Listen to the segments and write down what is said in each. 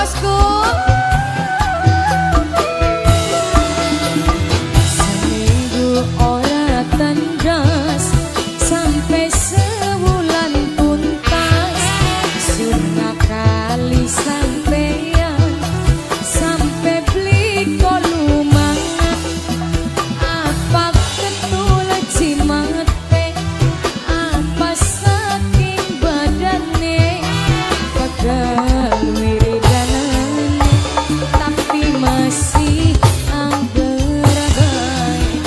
bosku. Seminggu ora tendas sampai sebulan tuntas. Surga kali sampeyan sampai beli kolumangan. Apa ketul cimate apa saking badane pegal wiridanane tapi masih angger bae.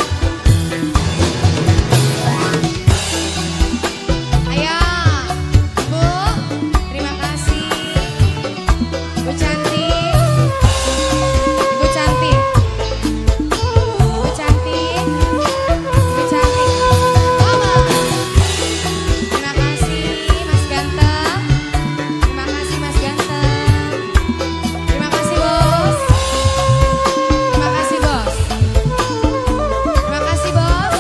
Ayo Bu, terima kasih Bu cantik, Bu cantik, Bu cantik, Bu cantik. Mama. Terima kasih Mas Ganteng. Terima kasih Mas Ganteng. Terima kasih Bos. Terima kasih Bos. Terima kasih Bos.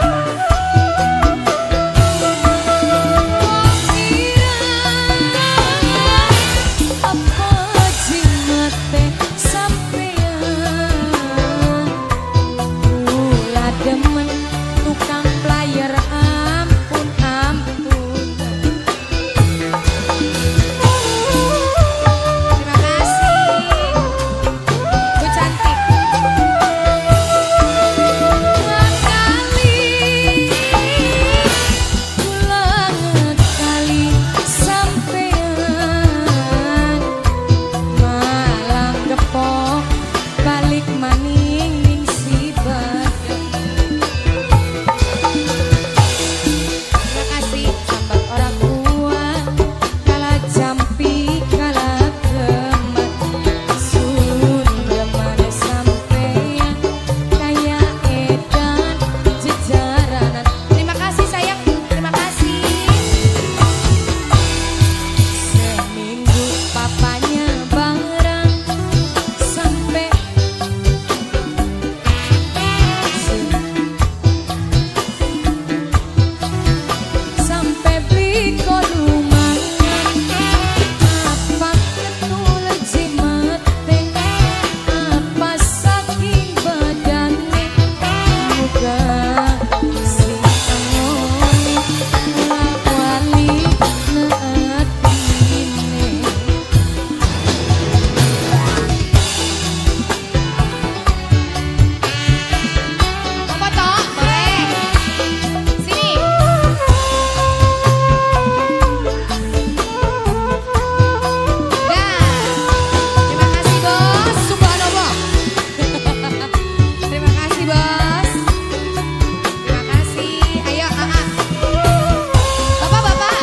Apa jimate sampeyan kula demen tukang player ampun ampun. Terima kasih Bu cantik. Ngakali sampeyan malang gepok balik maning ning si badan. Terima kasih sambat orang kuat kala jampi kala gemat. Sun remane sampeyan kaya edan jejaranan. Terima kasih sayang, terima kasih. Seminggu papanya barang sampai beli kolumangan. Apa ketul jimate apa saking badane muga sing angone wali neatine. Apa toh? Boleh. Sini. Dah. Terima kasih Bos. Subhanallah. Terima kasih Bos. Terima kasih. Ayo Bapak. Bapak.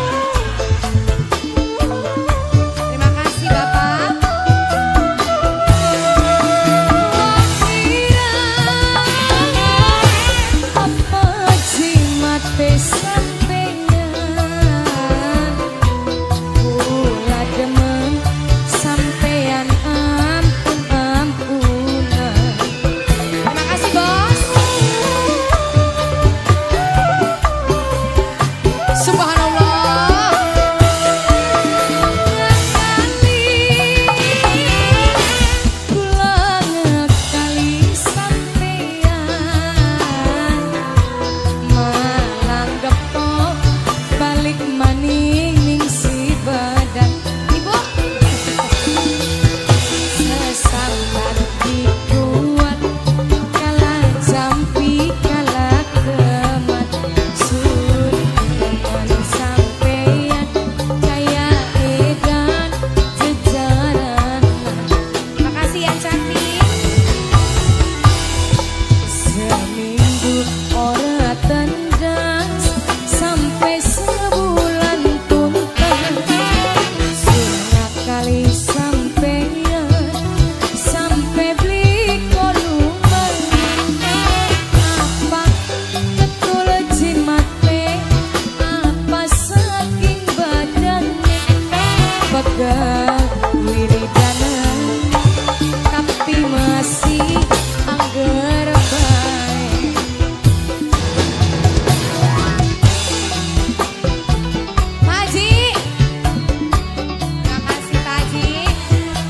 Terima kasih Bapak. Apa jimate sampeyan kula demen sampeyan ampun ampunan. Terima kasih Bos. Subhanallah. Ngakali sampeyan malang gepok balik maning ning si badan. Ibu sesambat dikuat kala jampi kala gemat. Sun remane sampeyan kaya edan jejaranan. Makasih yang cantik. Seminggu ora tendas sampai sebulan tuntas. Sunat kali sampeyan sampai beli kolumangan. Apa ketul jimate apa saking badane pegal wiridanane tapi masih angger bae. Maji. Terima kasih Taji.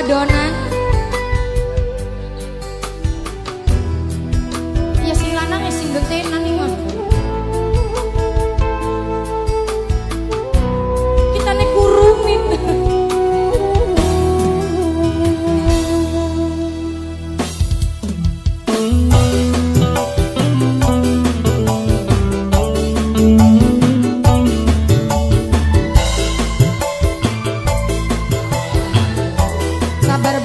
adonan. Ya sing lanang ya sing gentenan iki mah. Kita nek kurumin. Sabar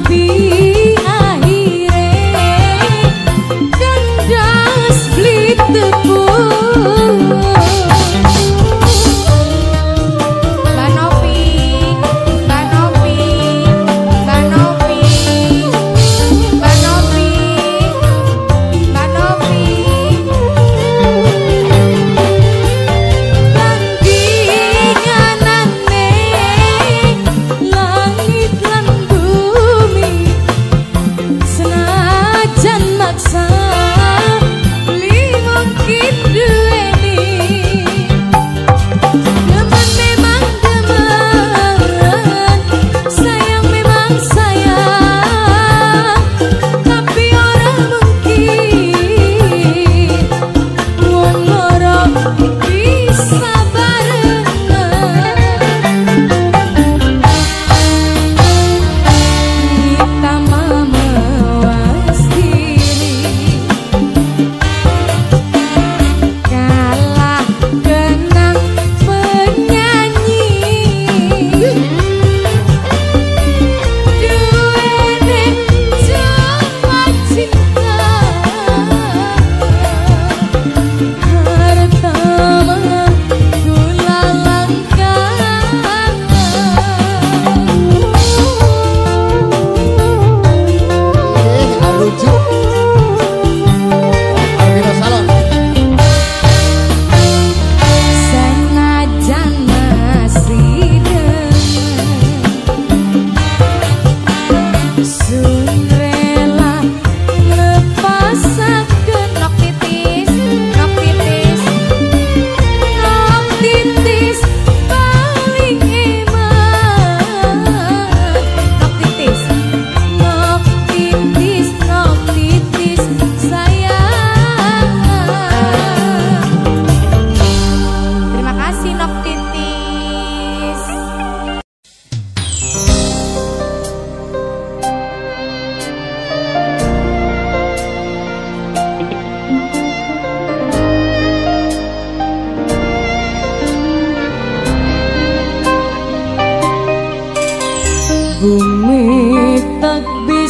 Bumi tak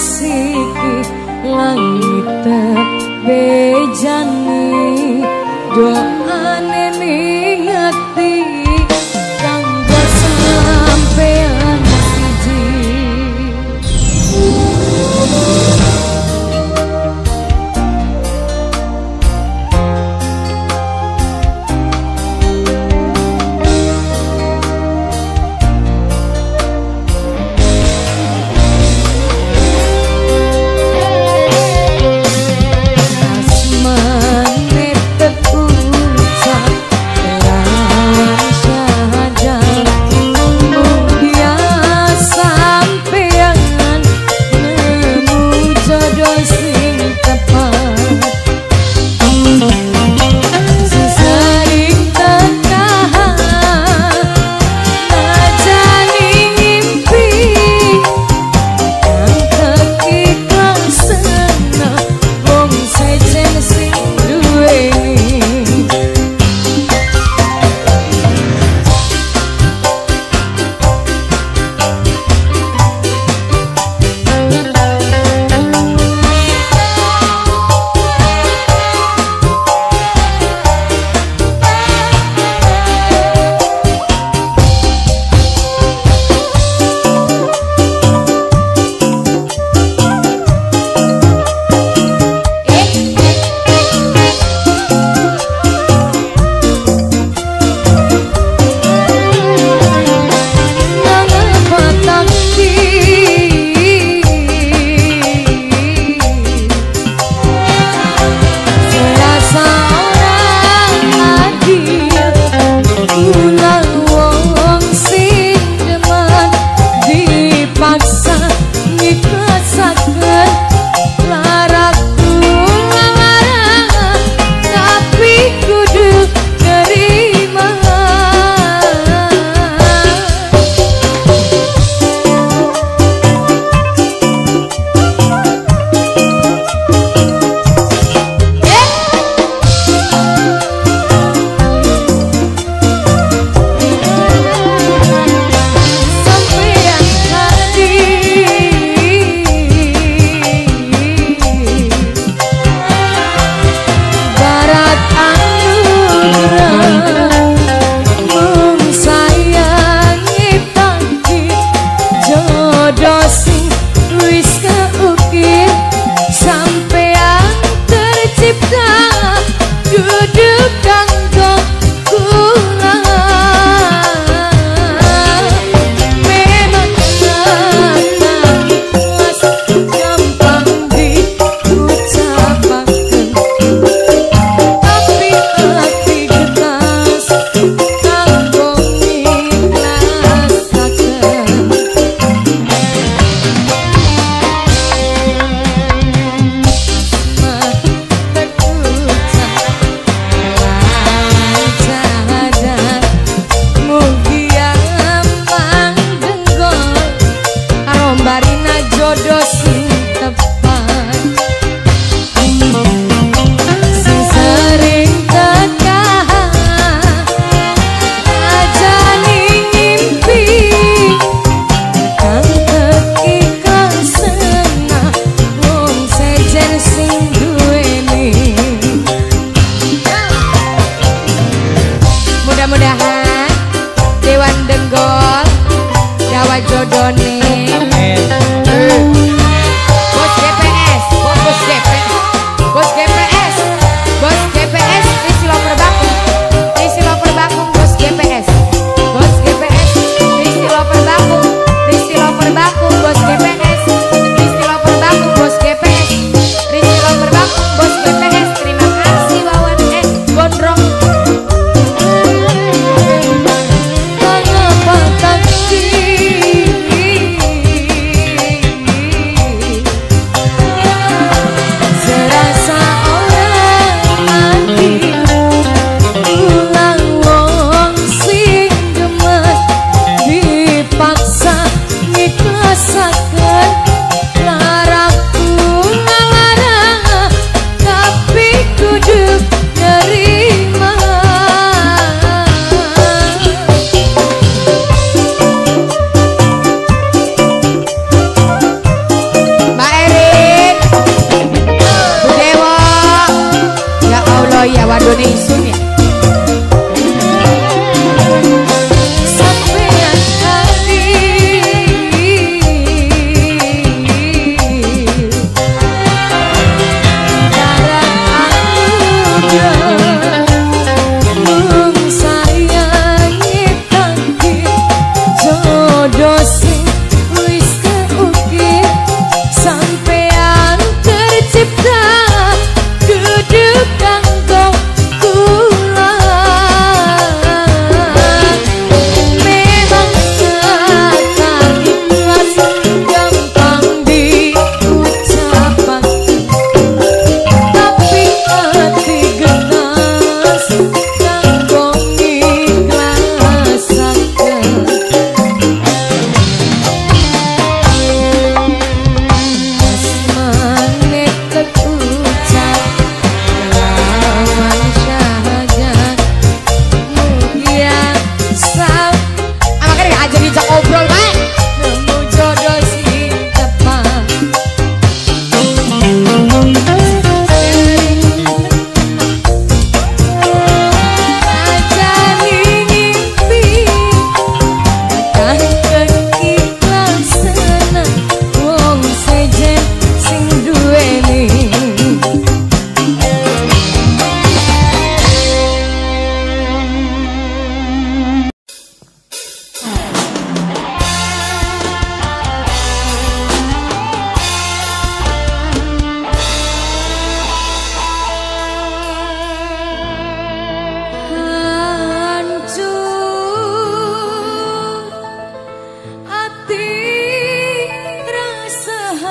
bisiki, langit tak bejani, doane ning ati kanggo sampean siji.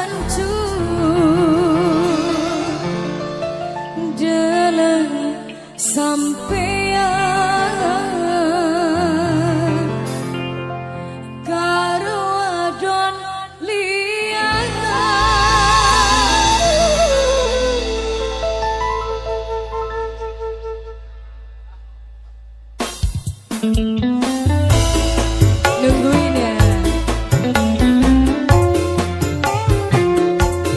sampeyan karo adon liyana. Nungguin ya.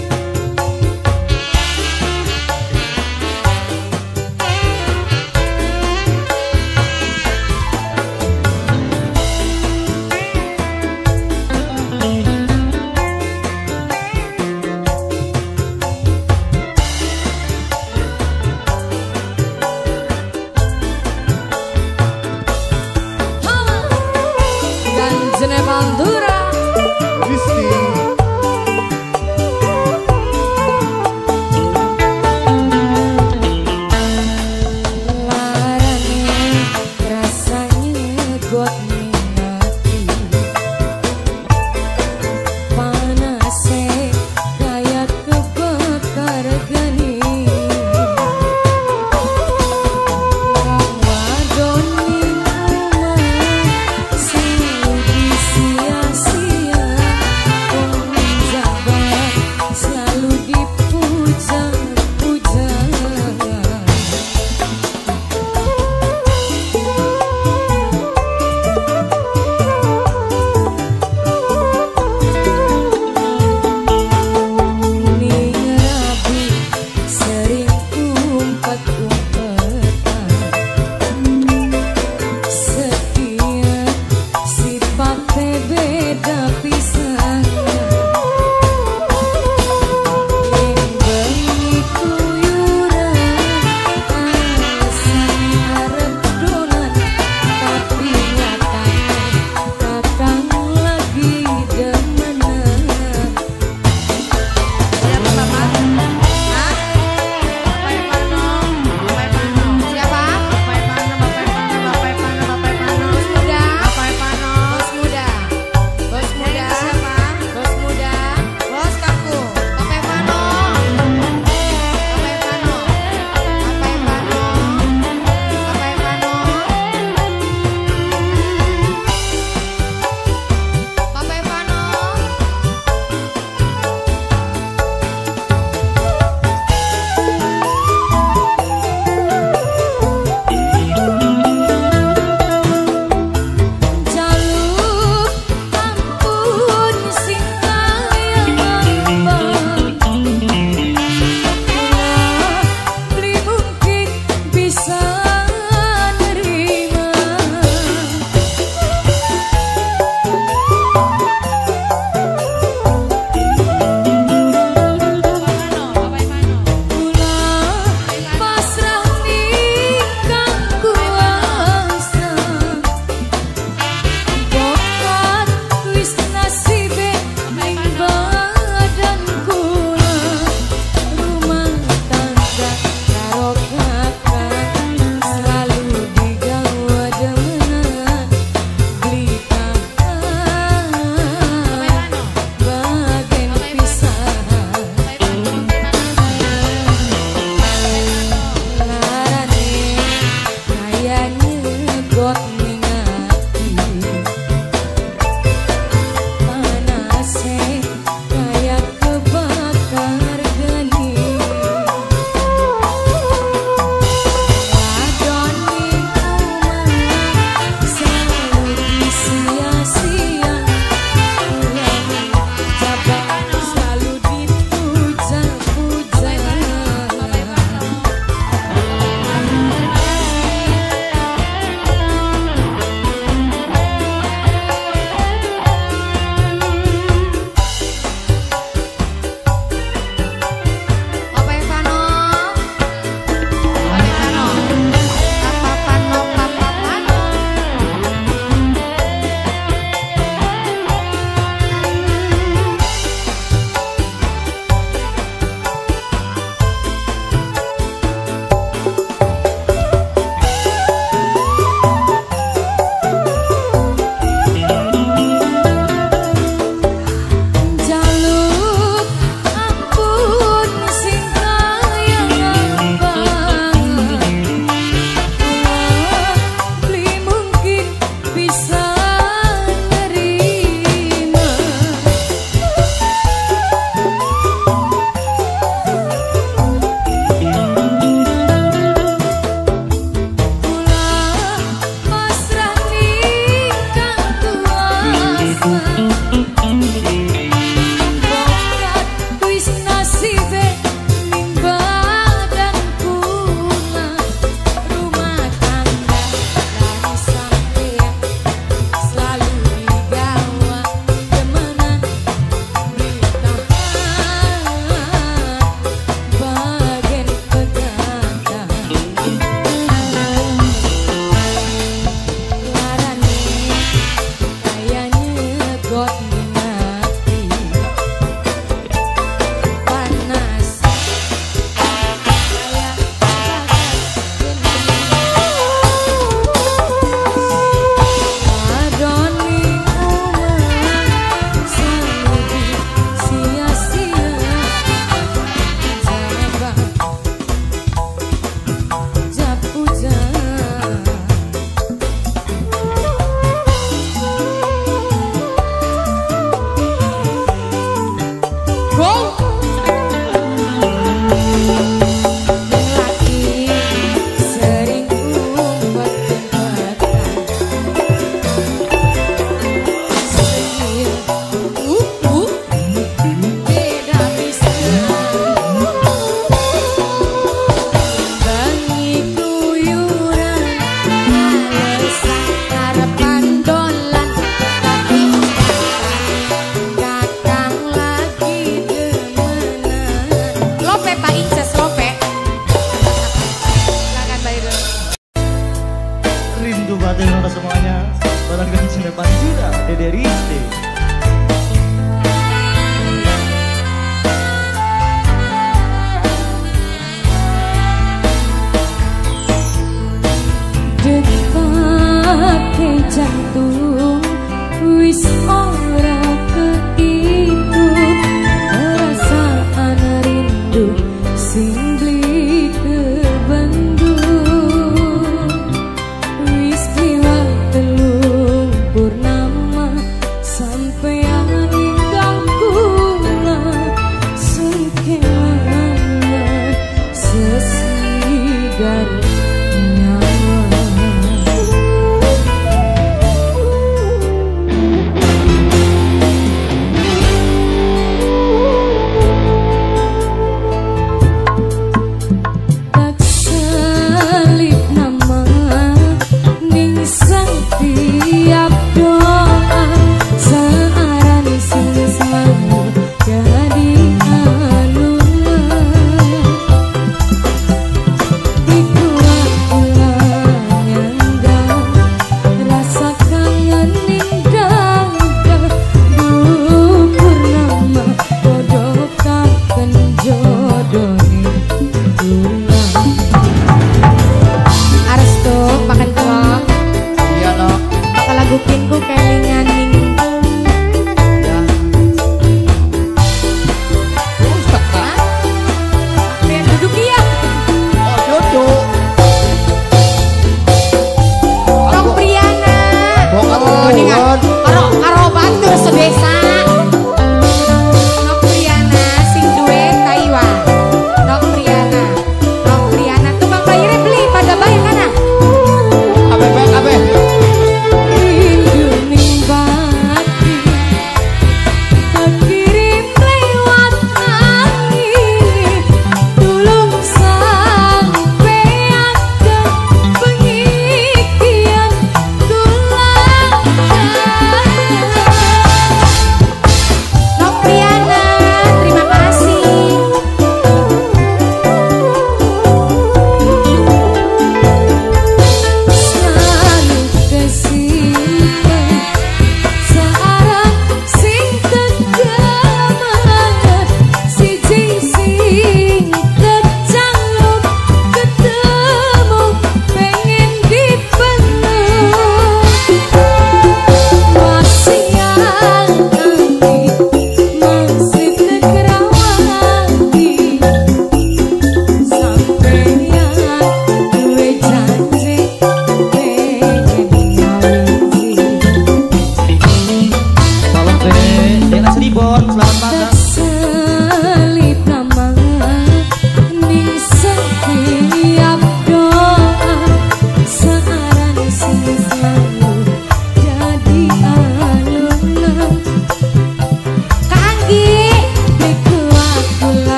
Rindu batin untuk semuanya. Barangkali Cilepan juga Dede Rizky. Detak jantung wis ora kehidup, perasaan rindu sing beli kebendung. Wis liwat telung purnama sampeyan ingkang kula sengkelan sesigar kupingku kelingan ning ya. Biar duduk ya. Oh duduk. Rong Priana. Oh ningan. Karo batur sedesa. Rong Priana sing duwe Taiwan.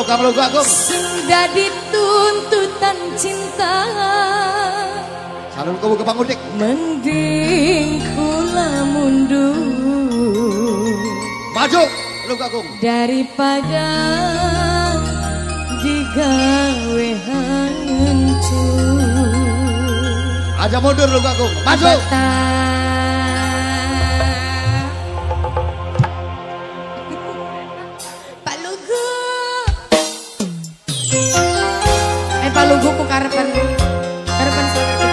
Kang Lugu Agung. Sing dadi tuntutan cinta. Sarung kubu ke Pangudik. Mending kula mundur. Maju Lugu Agung. Daripada digawe hancur. Aja mundur Lugu Agung. Maju. Pak Lugu. Pak Lugu ku karepan saudara.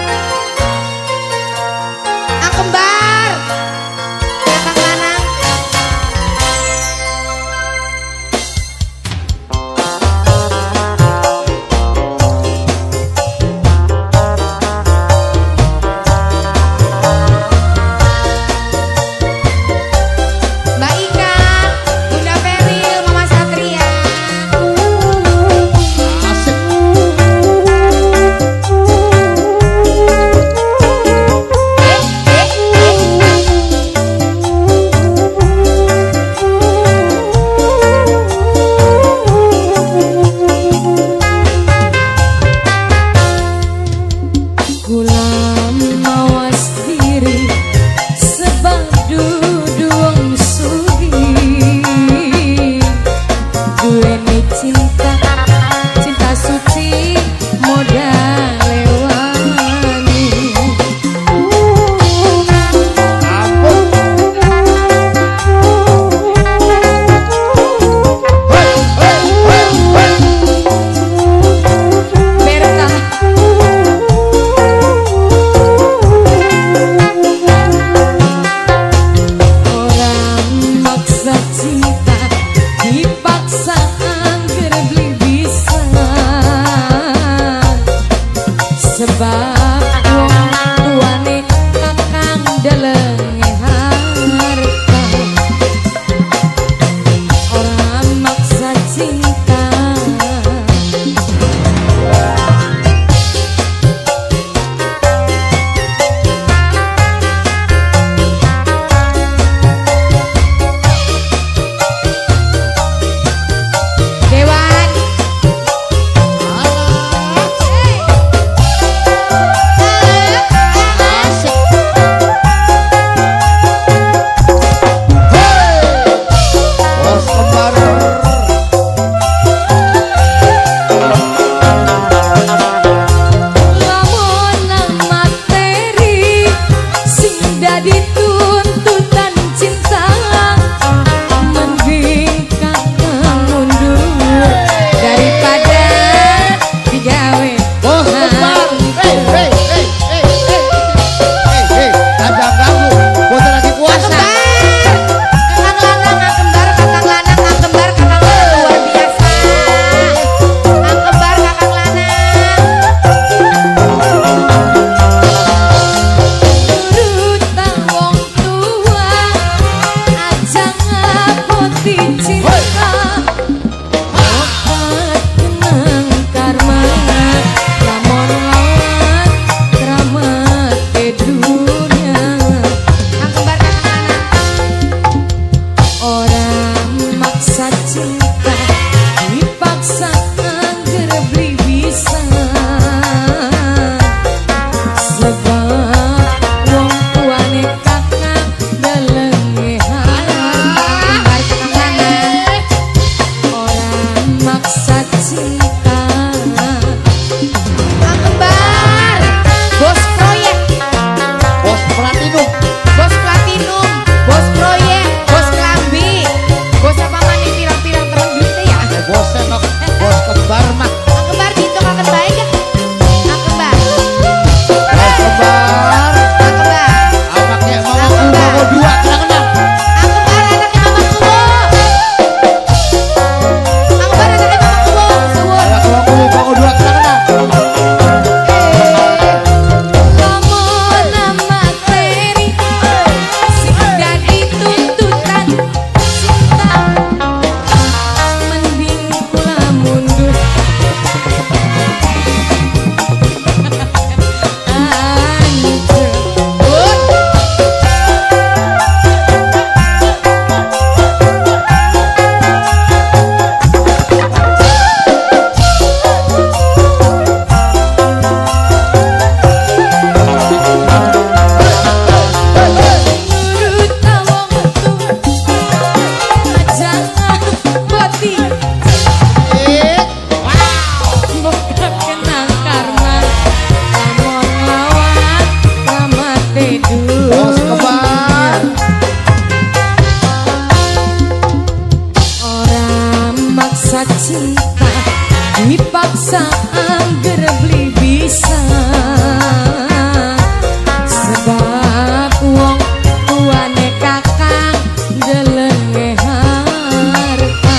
Kembar. Kakak lanang. Mbak Ika, Bunda Peril, Mama Satria. Asik. Bos proyek, bos proyek, bos klambi, bos apa mani pirang-pirang memaksa cinta, dipaksa angger beli bisa. Sebab wong tuane kakang delenge harta.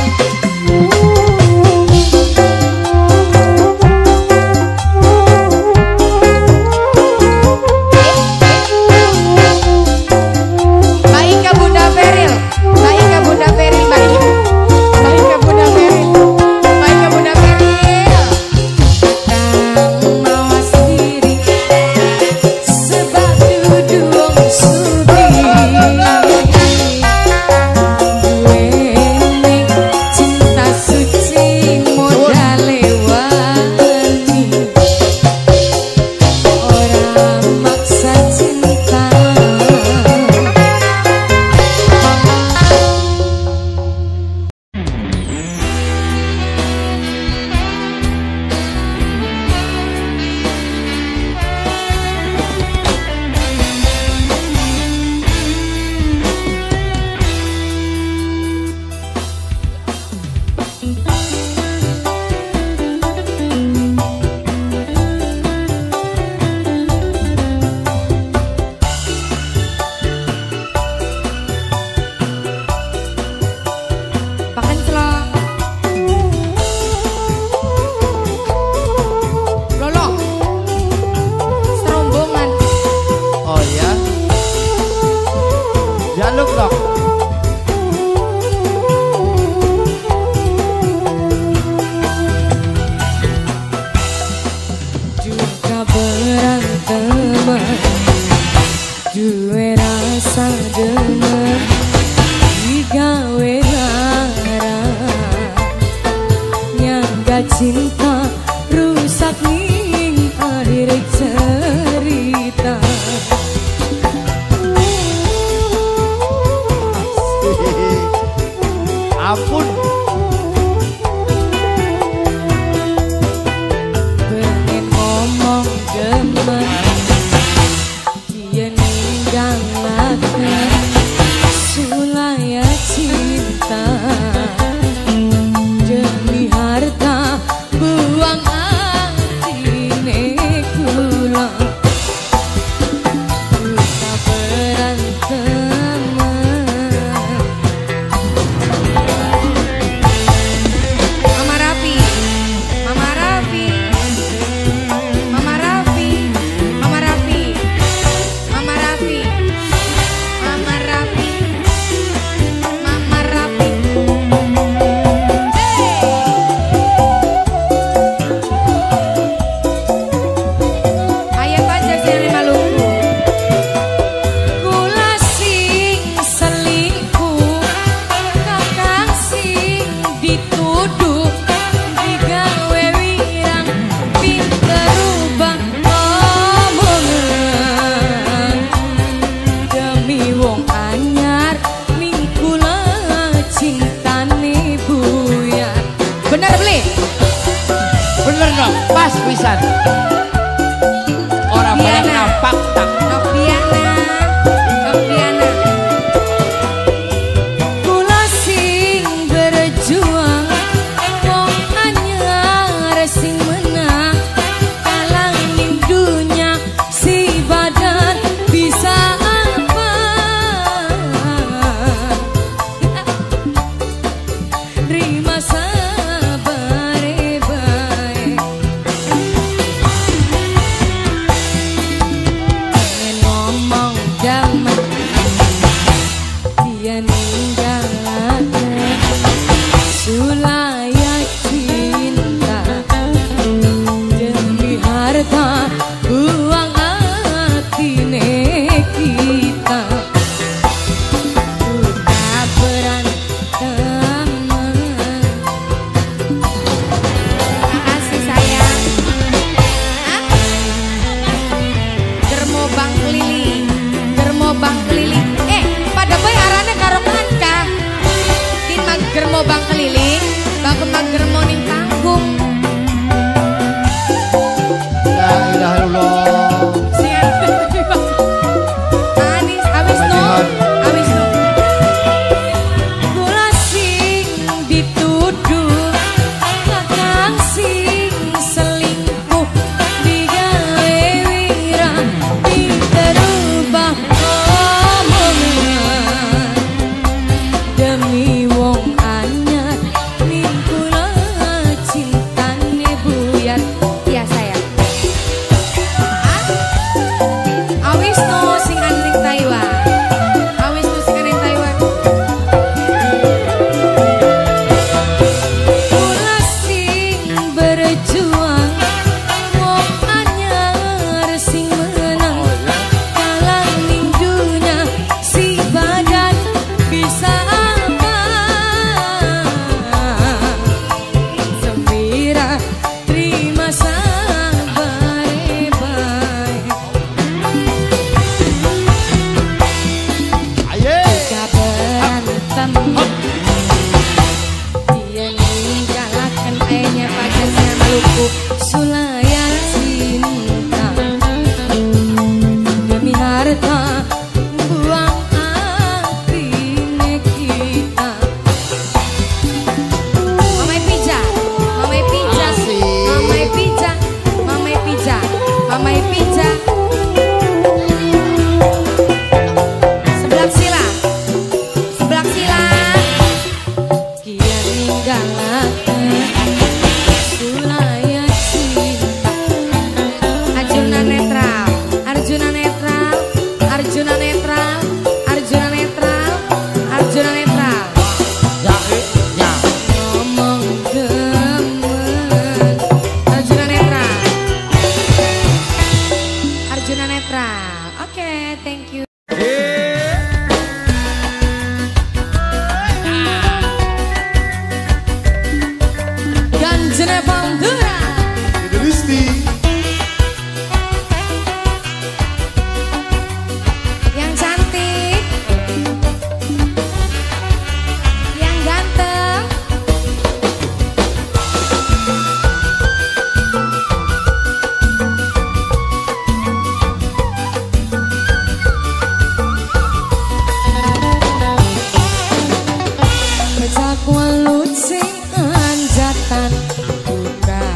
Baik ke Bunda Feril, baik ke Bunda Feril, baik ke Bunda Feril, baik ke Bunda Feril. Kakang mawas diri sebab dudu wong sugih. Duweni cinta suci modale wani, ora maksa cinta. Pakan celok lolo serombongan. Oh ya. Jaluk dong. Juga berantem, duwe rasa demen, digawe lara, nyangga cinta rusak ning akhir cerita. Ampun. Pengen ngomong demen, dia ninggalaken sulaya cinta. Demi harta buang atine kula, duka berantem. Dia ninggalakan ayahnya pacarnya Maluku Sulayan cinta demi harta buang akhirnya kita. Mamai pija, mamai pija, mamai pija, mamai pija, mamai pija. Sebelah sila, sebelah sila. Kia ninggalakan Sulaya cinta. Arjuna netral, Arjuna netral, Arjuna netral, Arjuna netral, Arjuna netral. Ya. Ngomong gemen. Arjuna netral, Arjuna netral. Oke, thank you. Ganjena Bandura. Yang cantik, yang ganteng. Kecak walut sing anjatan buka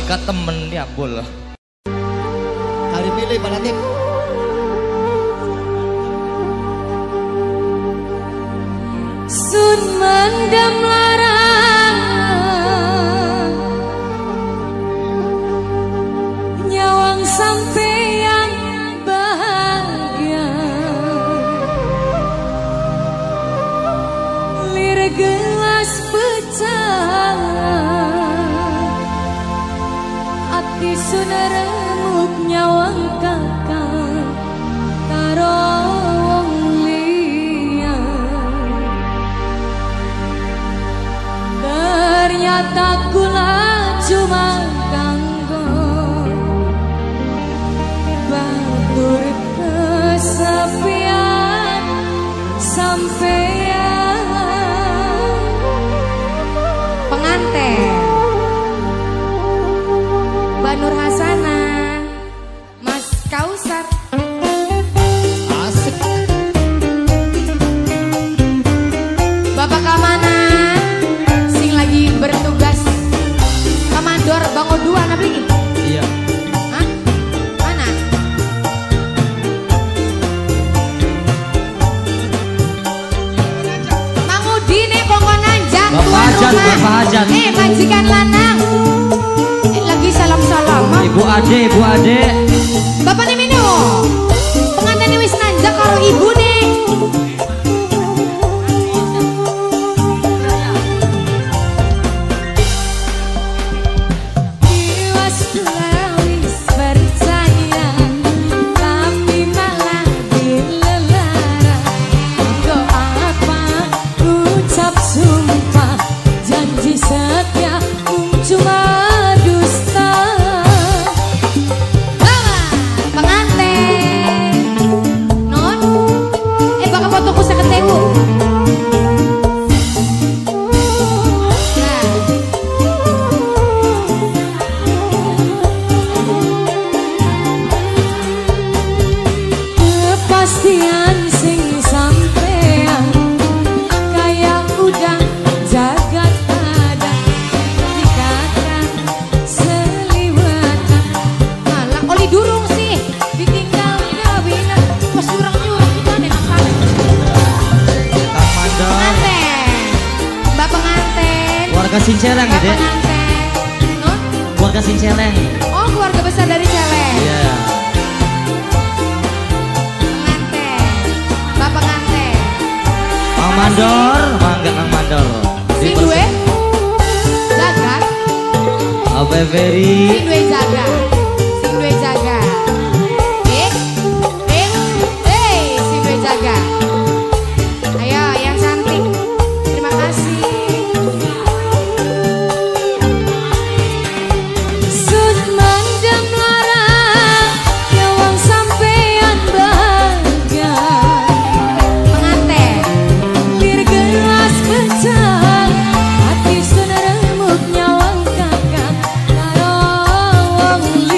Kat temen ya bola. Kali pilih pada tim. Sun mendam larang nyawang sampeyan bahagia lir gelas pecah ati sun remuk nyawang kakak karo wong liya ternyata kula cuma kanggo batur kesepian sampeyan pengantin Mbak Nur Hasana Mas Kausar Asik. Bapak Kamana sing lagi bertugas Kamandor Bango 2 anak beli. Iya. Hah? Mana? Mangudine kongkon nanjang Bapak Hajat, Bapak Hajat. majikan lanang. Lagi salam-salam. Ibu Ade, Ibu Ade. Bapak nih minum. Pengantin wis nanjak karo ibu nih. Iwas wis percaya tapi malah dilelara. Kok apa ucap sumpah janji setia cuma dusta. Pengantin non bakal fotoku 50.000. Kepastian sing sampean kayak udah jagat ada dikatakan seliwatan malah oli durung sih ditinggal kawinan pas curang-curang juga nih makanya Kang Mandor. pengantin mbak pengantin Keluarga Sinceleng mbak ya, Dek? pengantin non Keluarga Sinceleng. oh keluarga besar dari Celeng Iya. pengantin mbak pengantin Kang Mandor, mangga Kang Mandor. sing duwe jaga Abe Ferry. sing duwe jaga sing duwe jaga sing duwe jaga ayo yang cantik terima kasih sun mendem larang nyawang sampeyan bahagia pengantin lir gelas pecah hati sun remuk nyawang kakak karo wong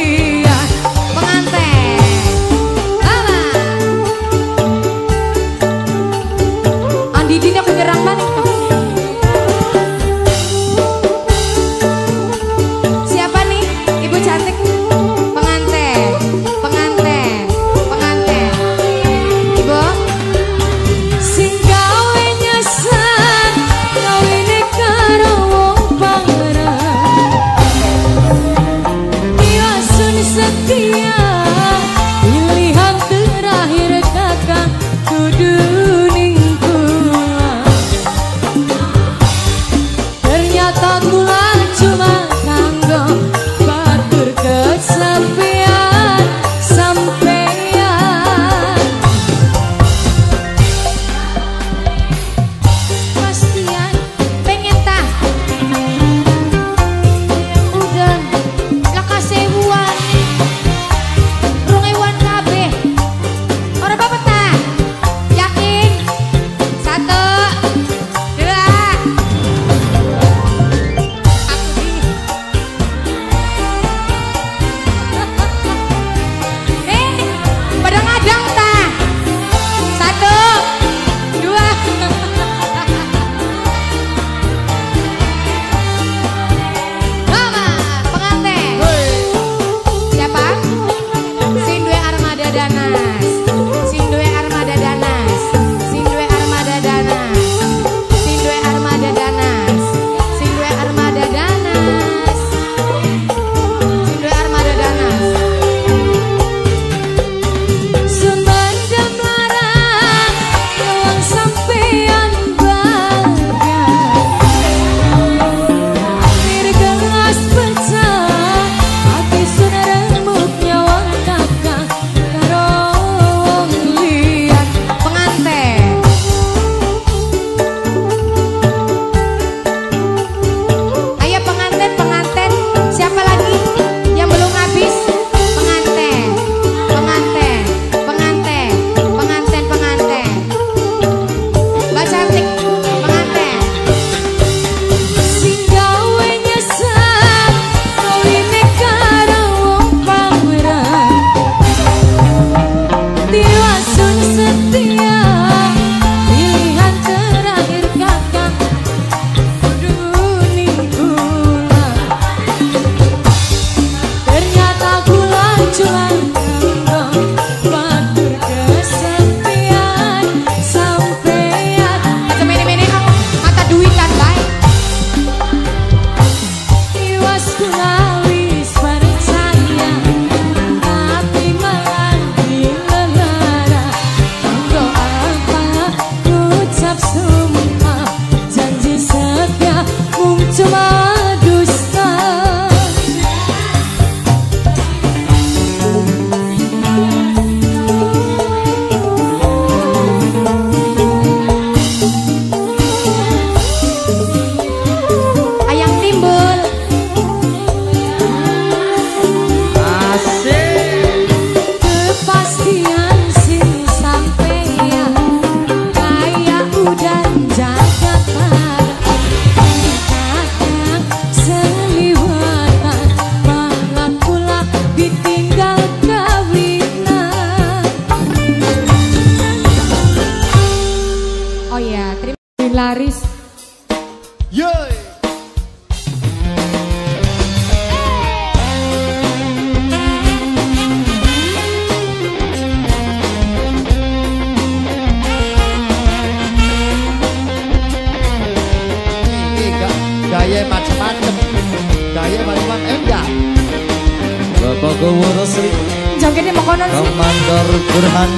Bapak Goworosi Jogetnya mau konon sih. Mandor Burhan.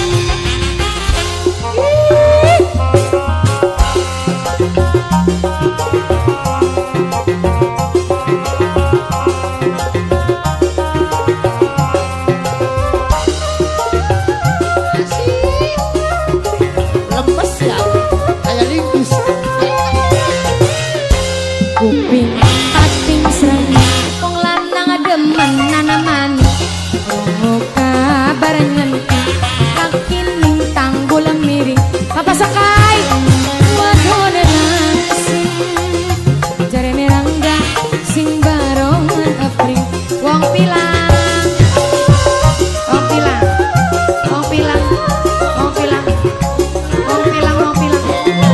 Lemes ya, kayak lingus. Kuping pating serang wong lanang demen nanamani. Oh kabar nyenti kakining tanggul miring. Papa Sakai wadone nasi jarene rangga sing barongan apring wong pilang wong pilang wong pilang wong pilang wong pilang wong pilang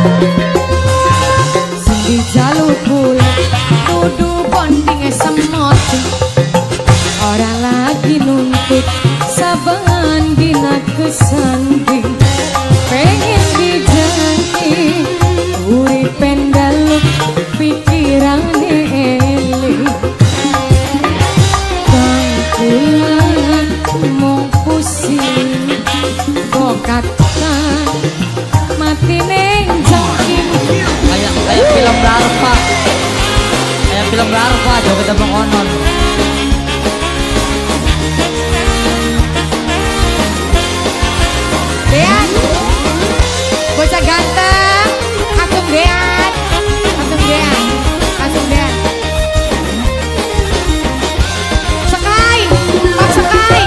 sing dijaluk bulan tudu bonding semoti ora lagi nuntut saban dina kesanding pengen dijanji uripen daluk pikirane eling kang kulan mung pusing bokatan mati ning jangking Kayak film larva. Kayak film larva joget abang onon. Dean bocah ganteng Agung Dean Agung Dean Agung Dean Sakai Pak Sakai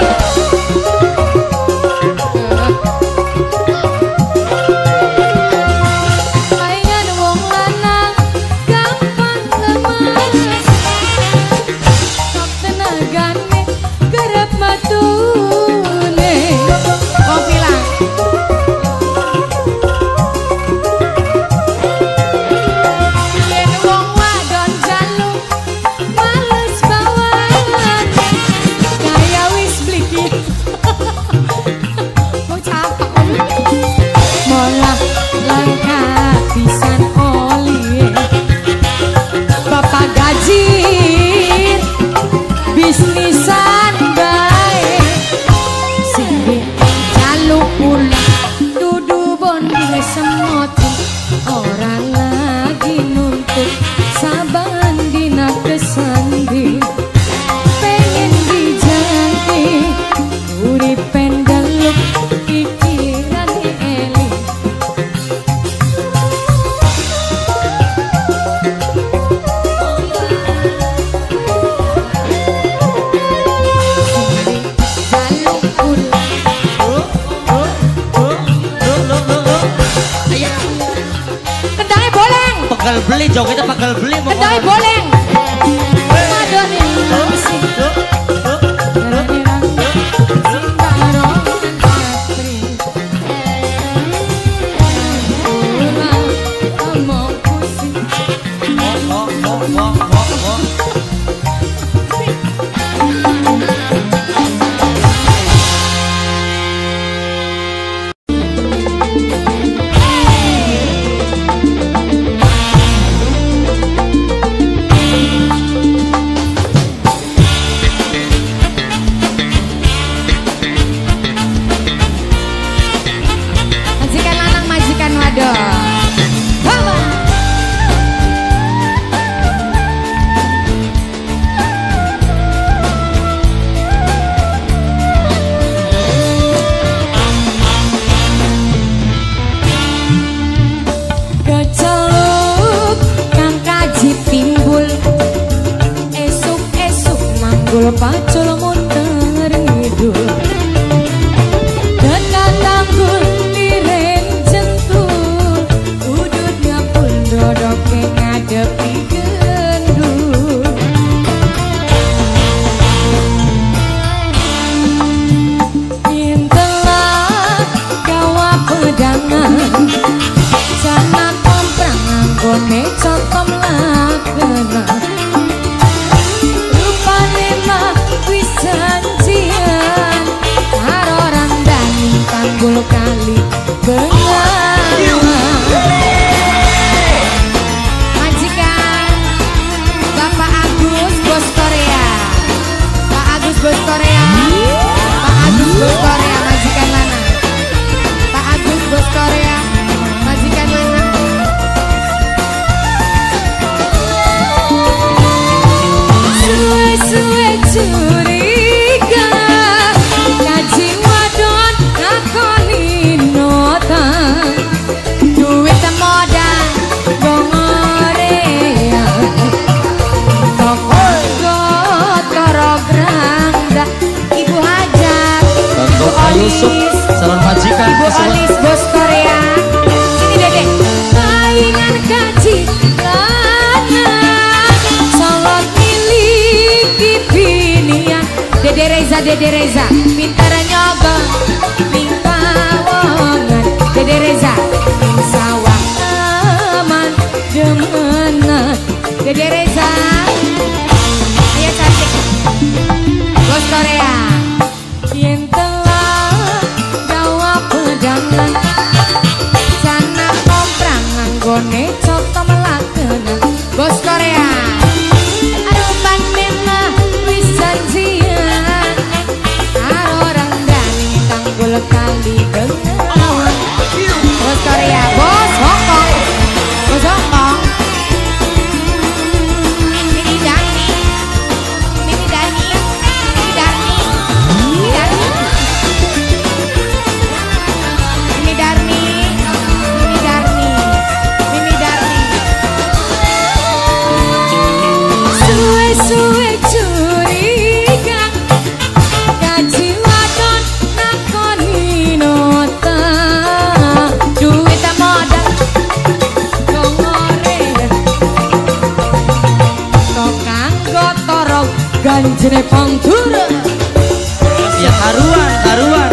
saingan wong lanang gampang lemas sok tenagane gerep matune kau bilang yen wong wadon jaluk males bawan kaya wis bliki mau capek malah langkah pisan oli bapak gaji bisnisan bae sing jaluk pula dudu bonding semoti ora lagi nuntut saban dina kesandi pengen dijanji uripen daluk pikiran eling jaluk pula kendangnya boleng Pegal beli jogetnya pegal beli mau kendangnya konon. boleng madone nasi jarane rangga sing barongan apring ulah among pusing majikan lanang majikan wadon Baba. Keceluk kang kaji timbul esuk-esuk manggul pacul muter ngidul dekat tanggul direng jentul udutnya pun dodoke ngadepi gendul intelah gawa pedangan jana komprang anggone cotom lakena rupane mah wis janjian tusuk salon majikan. Ibu Olis bos Korea. Sini Dede. Saingan gaji lanang salon miliki binian. Dede Reza pintar nyogok minta wongan. Dede Reza sawah aman demenan. Dede Reza ayo cantik bos Korea. Yen telah gawa pedangan sana komprang nganggone coto melakenan. Bos Korea aduh panen lah wis janjian karo orang dani tanggul kali bengawan. Bos Korea bos Hongkong bos Hongkong. Ini Dani ini Dani ini Dani ini Dani ini Darni ini Darni ini Darni. Suwe-suwe curiga gaji wadon nakoni nota duit modal gongore tokang gotorok ganjene pangtura. Ya karuan.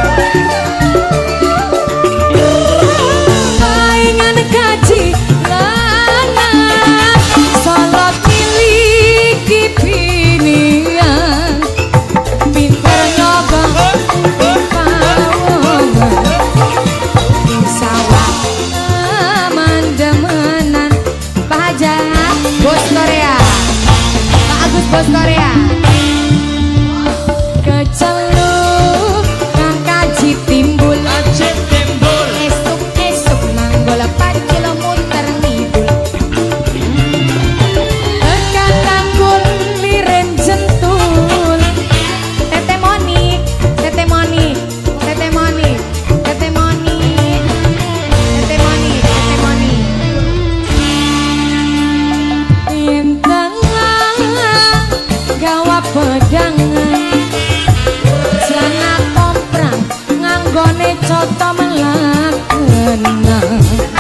Saingan gaji lanang salot miliki binian pinter nyogok pawongan sawah aman demenan. Pak Haja bos Korea Pak Agus bos Korea keceluk kang kaji timbul esuk manggol pancil muter ngidul tekan tanggul liren jentul. Tete Monik Tete Monik Tete Monik Tete Monik Tete Monik Tete Monik. Yen tengah gawa pedangan celana komprang nganggone coto melakenan.